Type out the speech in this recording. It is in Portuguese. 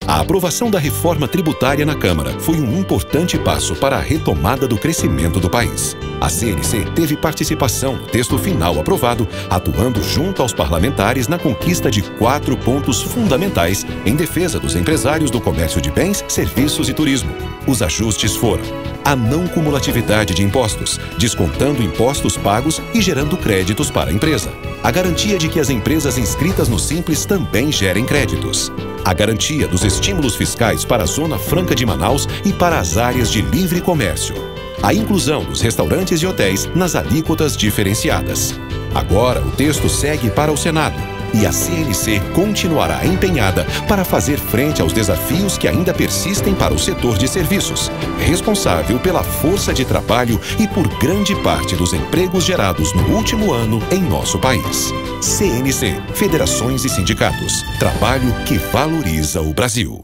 A aprovação da reforma tributária na Câmara foi um importante passo para a retomada do crescimento do país. A CNC teve participação no texto final aprovado, atuando junto aos parlamentares na conquista de 4 pontos fundamentais em defesa dos empresários do comércio de bens, serviços e turismo. Os ajustes foram: a não cumulatividade de impostos, descontando impostos pagos e gerando créditos para a empresa. A garantia de que as empresas inscritas no Simples também gerem créditos. A garantia dos estímulos fiscais para a Zona Franca de Manaus e para as áreas de livre comércio. A inclusão dos restaurantes e hotéis nas alíquotas diferenciadas. Agora o texto segue para o Senado e a CNC continuará empenhada para fazer frente aos desafios que ainda persistem para o setor de serviços, responsável pela força de trabalho e por grande parte dos empregos gerados no último ano em nosso país. CNC, Federações e Sindicatos. Trabalho que valoriza o Brasil.